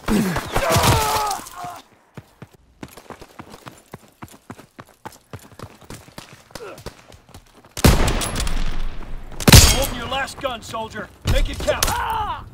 Hold your last gun, soldier. Make it count.